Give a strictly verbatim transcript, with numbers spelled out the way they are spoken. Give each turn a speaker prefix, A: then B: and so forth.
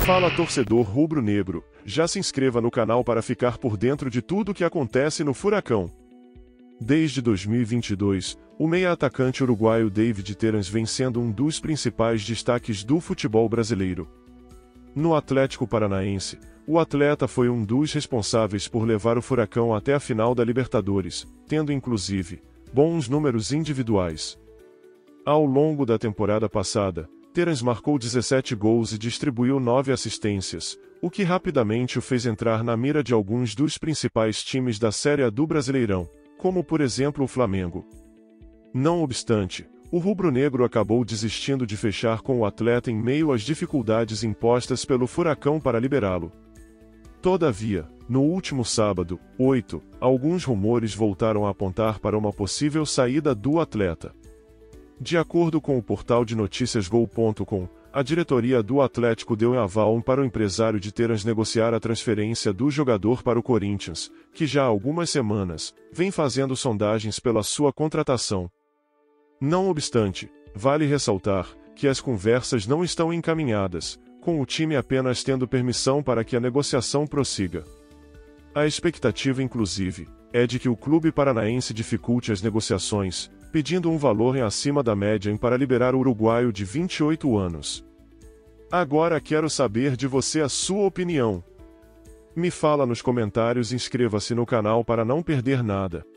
A: Fala torcedor rubro-negro, já se inscreva no canal para ficar por dentro de tudo o que acontece no Furacão. Desde dois mil e vinte e dois, o meia-atacante uruguaio David Terans vem sendo um dos principais destaques do futebol brasileiro. No Atlético Paranaense, o atleta foi um dos responsáveis por levar o Furacão até a final da Libertadores, tendo inclusive bons números individuais. Ao longo da temporada passada, Terans marcou dezessete gols e distribuiu nove assistências, o que rapidamente o fez entrar na mira de alguns dos principais times da Série A do Brasileirão, como por exemplo o Flamengo. Não obstante, o rubro-negro acabou desistindo de fechar com o atleta em meio às dificuldades impostas pelo Furacão para liberá-lo. Todavia, no último sábado, oito, alguns rumores voltaram a apontar para uma possível saída do atleta. De acordo com o portal de notícias Gol ponto com, a diretoria do Atlético deu aval para o empresário de Terans negociar a transferência do jogador para o Corinthians, que já há algumas semanas vem fazendo sondagens pela sua contratação. Não obstante, vale ressaltar que as conversas não estão encaminhadas, com o time apenas tendo permissão para que a negociação prossiga. A expectativa, inclusive, é de que o clube paranaense dificulte as negociações, pedindo um valor em acima da média em para liberar o uruguaio de vinte e oito anos. Agora quero saber de você a sua opinião. Me fala nos comentários e inscreva-se no canal para não perder nada.